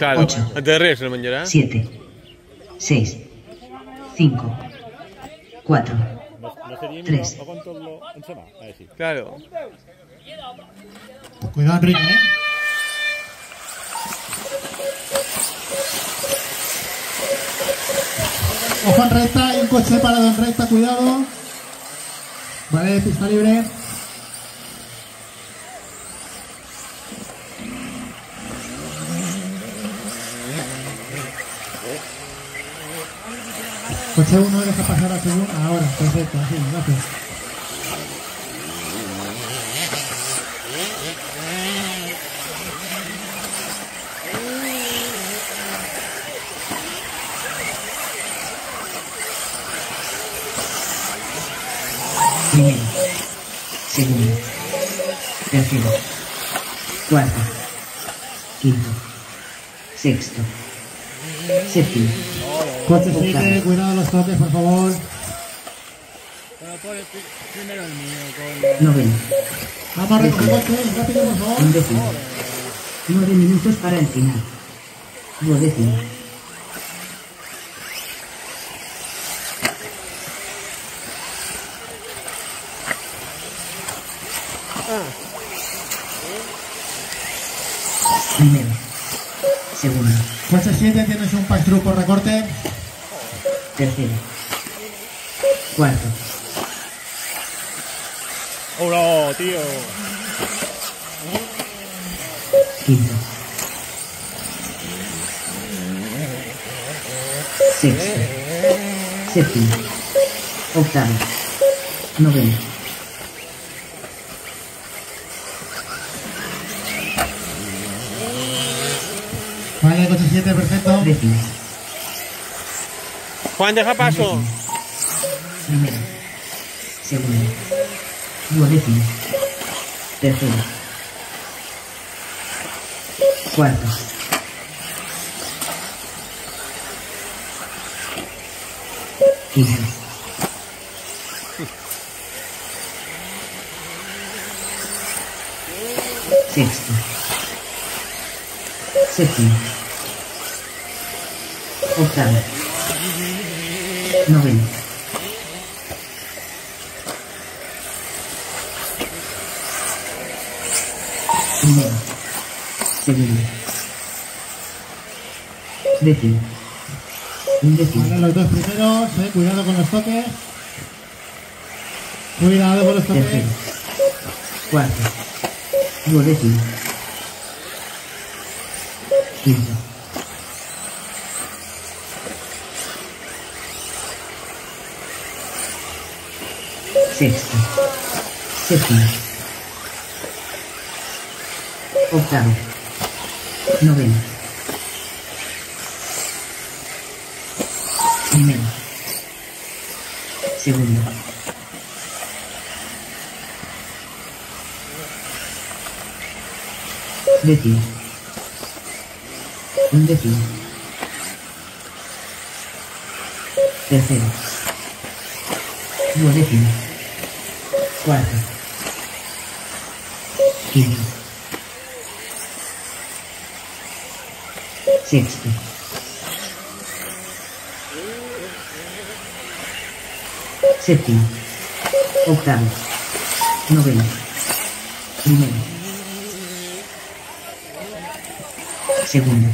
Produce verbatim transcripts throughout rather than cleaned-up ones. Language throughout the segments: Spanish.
Claro, ocho, antes de res el menjarà. siete, seis, cinco, cuatro, tres. Claro. Cuidado, Enrique, ¿eh? Ojo en recta, hay un coche parado en recta, cuidado. Vale, pista libre. Coche uno, deja pasar a segundo. Ahora, perfecto, así, gracias. Primero, segundo, tercero, cuarto, quinto, sexto, séptimo. Coche siete, cuidado los toques, por favor. Noveno. Vamos a recoger coches, rápido, por favor. Undécimo. Nueve minutos para el final. Duodécimo. Primero. Segundo. Coche siete, tienes un pack through por recorte. Tercero. Cuarto. ¡Hola, tío! Quinto. Sexto. Séptimo. Octavo. Noveno. Vale, coche siete, perfecto. Décimo. Juan, deja paso. Primero. Segundo. Duodécimo. Tercero. Cuarto. Quinto. Sexto. Séptimo. Octavo. Noveno. Primero. Segundo. Décimo. Undécimo. Vale, los dos primeros, eh, cuidado con los toques. Cuidado con los toques. Tercero. Cuarto. Duodécimo. Quinto. Sexto. Séptimo. Octavo. Noveno. Primero. Segundo. Décimo. Undécimo. Tercero. Duodécimo. Cuarto. Quinto. Sexto. Séptimo. Octavo. Noveno. Primero. Segundo.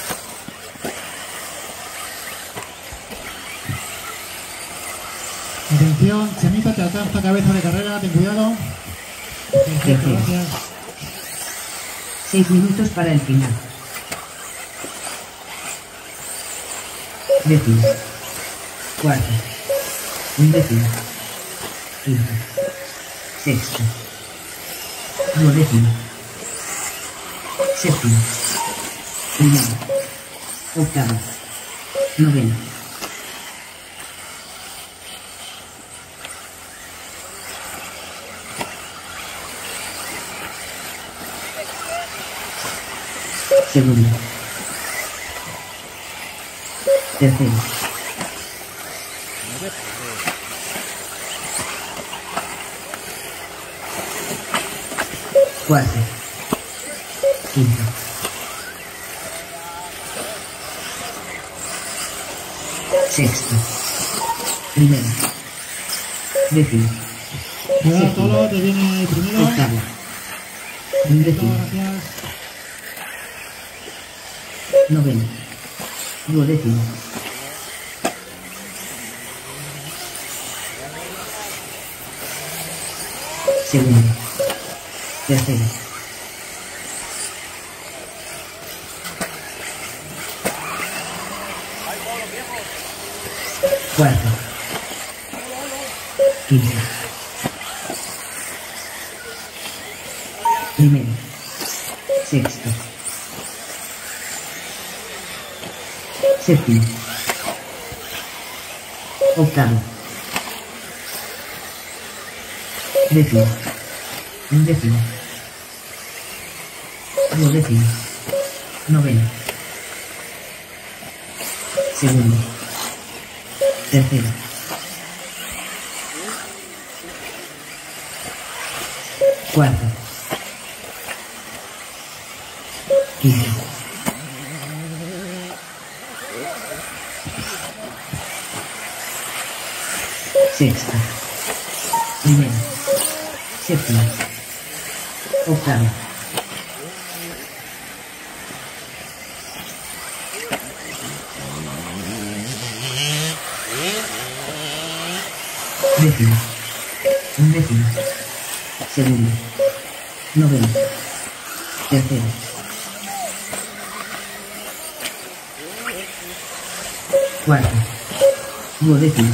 Atención, Chemita, te alcanza cabeza de carrera, ten cuidado. Perfecto, gracias. Seis minutos para el final. Décimo. Cuarto. Undécimo. Quinto. Sexto. Duodécimo. Séptimo. Primero. Octavo. Noveno. Segundo. Tercero. Cuarto. Quinto. Sexto. Primero. Décimo. Cuidado, Tolo, te viene primero. Octavo. Undécimo. Gracias. Noveno. Duodécimo. Segundo. Tercero. Cuarto. Quinto. Primero. Sexto. Séptimo. Octavo. Décimo. Undécimo. Duodécimo. Noveno. Segundo. Tercero. Cuarto. Quinto. Sexto. Primero. Séptimo. Octavo. Décimo. Undécimo. Segundo. Noveno. Tercero. Cuarto. Duodécimo.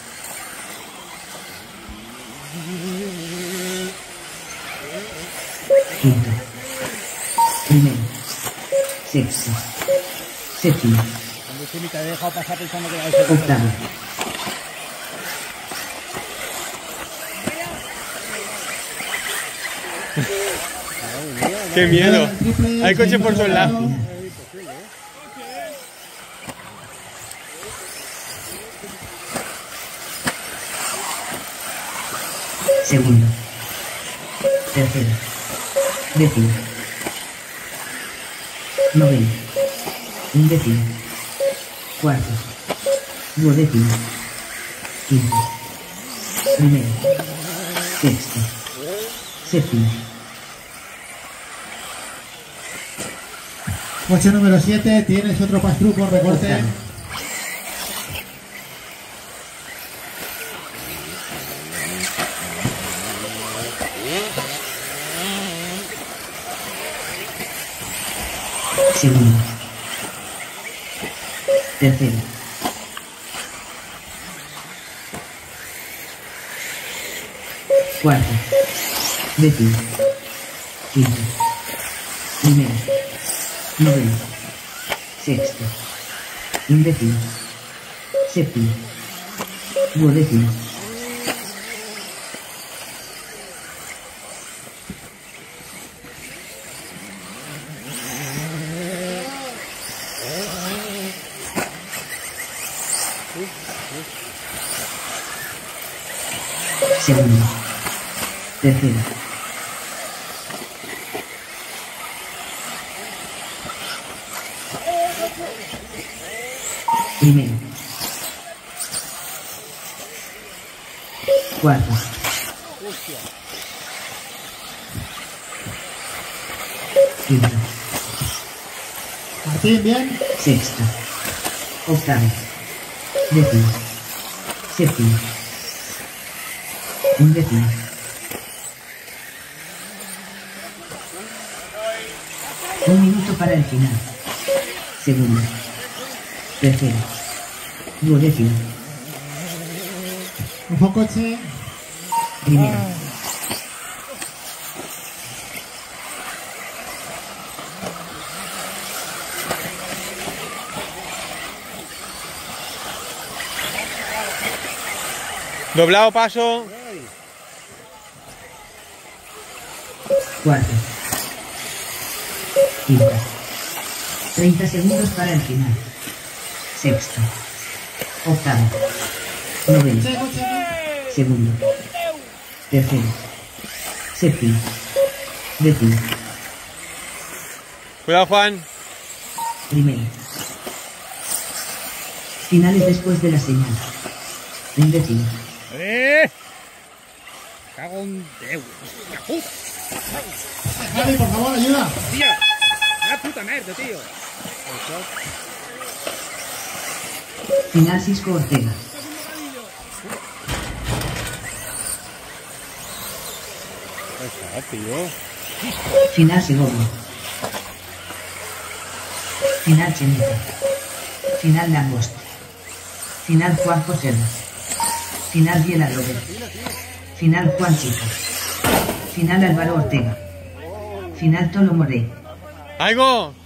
Quinto. Primero. Sexto. Séptimo. Cuando tú ni te has dejado pasar pensando que era ese. Octavo. ¡Qué miedo! Hay coches por todos lados. Segundo. Tercero. Décimo. Noveno. Undécimo. Cuarto. Duodécimo. Quinto. Primero. Sexto. Séptimo. Coche número siete, tienes otro pass-through por recorte. Octavo. Segundo. Tercero. Cuarto. Décimo. Quinto. Primero. Noveno. Sexto. Undécimo. Séptimo. Duodécimo. Segundo. Tercero. Primero. Cuarto. Quinto. Martín, bien. Sexto. Octavo. Décimo. Séptimo. Undécimo. Un minuto para el final. Segundo. Tercero. Duodécimo. Ojo coche. Primero. Doblado paso. Cuarto. Quinto. treinta segundos para el final. Sexto. Octavo. Noveno. Coche, coche. Segundo. Tercero. Séptimo. Décimo. Cuidado, Juan. Primero. Finales después de la señal. En décimo. ¡Eh! Cago en Déu. ¡Uf! Javi, por favor, ayuda. Tío. ¡Ah, puta mierda, tío! Final Cisco Ortega. Está, tío. Final Segovia. Final Chenita. Final Langosta. Final Juan José. Final Biela Robert. Final Juan Chica. Final Álvaro Ortega. Final Tolo Morey. ¡Algo!